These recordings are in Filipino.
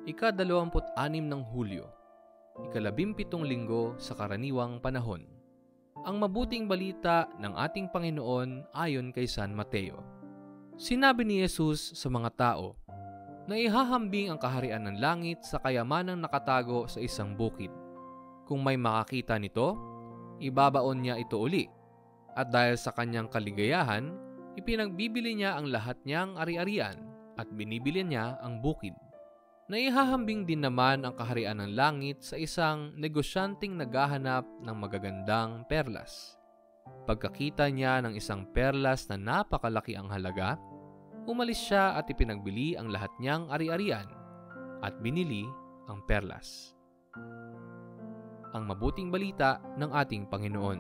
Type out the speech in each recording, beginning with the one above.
Ika-26 ng Hulyo, ika-17 linggo sa karaniwang panahon. Ang mabuting balita ng ating Panginoon ayon kay San Mateo. Sinabi ni Jesus sa mga tao na ihahambing ang kaharian ng langit sa kayamanang nakatago sa isang bukid. Kung may makakita nito, ibabaon niya ito uli, at dahil sa kanyang kaligayahan, ipinagbibili niya ang lahat niyang ari-arian at binibili niya ang bukid. Naihahambing din naman ang kaharian ng langit sa isang negosyanteng naghahanap ng magagandang perlas. Pagkakita niya ng isang perlas na napakalaki ang halaga, umalis siya at ipinagbili ang lahat niyang ari-arian at binili ang perlas. Ang mabuting balita ng ating Panginoon.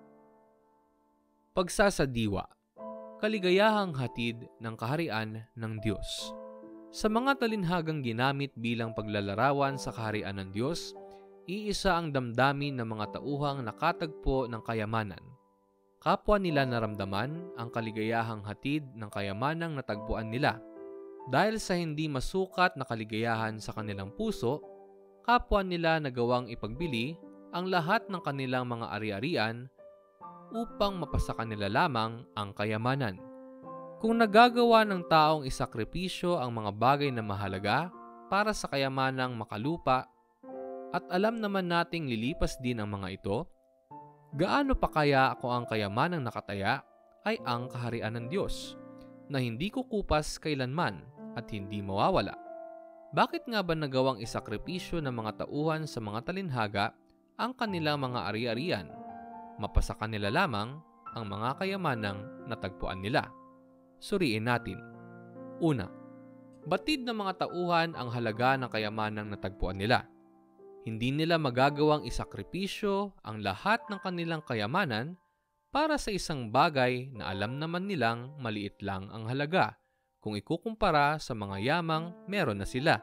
Pagsasadiwa, kaligayahang hatid ng kaharian ng Diyos. Sa mga talinhagang ginamit bilang paglalarawan sa kaharian ng Diyos, iisa ang damdamin ng mga tauhang nakatagpo ng kayamanan. Kapwa nila naramdaman ang kaligayahang hatid ng kayamanang natagpuan nila. Dahil sa hindi masukat na kaligayahan sa kanilang puso, kapwa nila nagawang ipagbili ang lahat ng kanilang mga ari-arian upang mapasa kanila lamang ang kayamanan. Kung nagagawa ng taong isakripisyo ang mga bagay na mahalaga para sa kayamanang makalupa at alam naman nating lilipas din ang mga ito, gaano pa kaya kung ang kayamanang nakataya ay ang kaharian ng Diyos na hindi kukupas kailanman at hindi mawawala? Bakit nga ba nagawang isakripisyo ng mga tauhan sa mga talinhaga ang kanilang mga ari-arian? Mapasa kanila lamang ang mga kayamanang natagpuan nila. Suriin natin. Una, batid ng mga tauhan ang halaga ng kayamanang natagpuan nila. Hindi nila magagawang isakripisyo ang lahat ng kanilang kayamanan para sa isang bagay na alam naman nilang maliit lang ang halaga kung ikukumpara sa mga yamang meron na sila.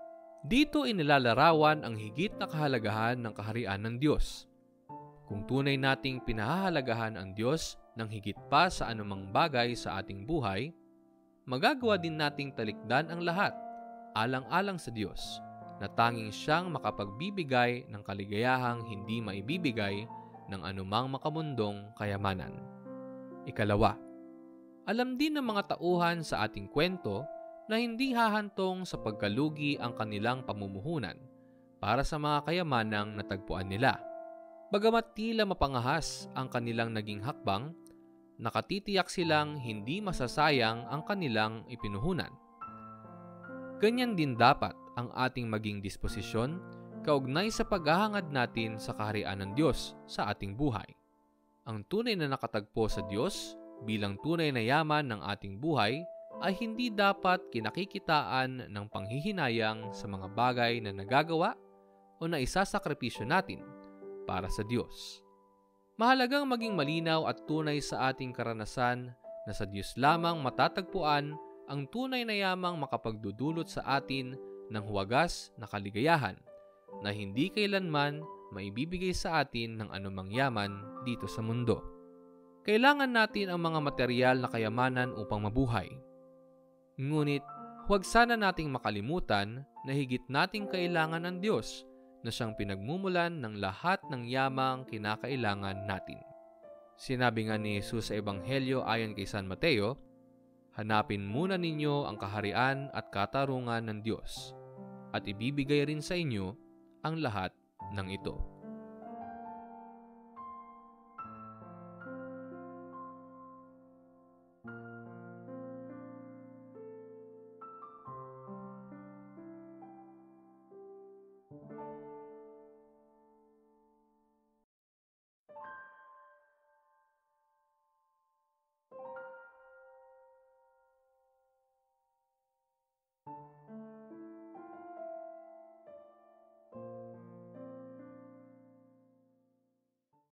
Dito inilalarawan ang higit na kahalagahan ng kaharian ng Diyos. Kung tunay nating pinahahalagahan ang Diyos ng higit pa sa anumang bagay sa ating buhay, magagawa din nating talikdan ang lahat, alang-alang sa Diyos, na tanging siyang makapagbibigay ng kaligayahang hindi maibibigay ng anumang makamundong kayamanan. Ikalawa, alam din ng mga tauhan sa ating kwento na hindi hahantong sa pagkalugi ang kanilang pamumuhunan para sa mga kayamanang natagpuan nila. Bagamat tila mapangahas ang kanilang naging hakbang, nakatitiyak silang hindi masasayang ang kanilang ipinuhunan. Ganyan din dapat ang ating maging disposisyon kaugnay sa paghahangad natin sa kaharian ng Diyos sa ating buhay. Ang tunay na nakatagpo sa Diyos bilang tunay na yaman ng ating buhay ay hindi dapat kinakikitaan ng panghihinayang sa mga bagay na nagagawa o na isasakripisyo natin para sa Diyos. Mahalagang maging malinaw at tunay sa ating karanasan na sa Diyos lamang matatagpuan ang tunay na yamang makapagdudulot sa atin ng huwagas na kaligayahan na hindi kailanman maibibigay sa atin ng anumang yaman dito sa mundo. Kailangan natin ang mga material na kayamanan upang mabuhay. Ngunit huwag sana nating makalimutan na higit nating kailangan ng Diyos na siyang pinagmumulan ng lahat ng yamang kinakailangan natin. Sinabi nga ni Jesus sa Ebanghelyo ayon kay San Mateo, hanapin muna ninyo ang kaharian at katarungan ng Diyos, at ibibigay rin sa inyo ang lahat ng ito.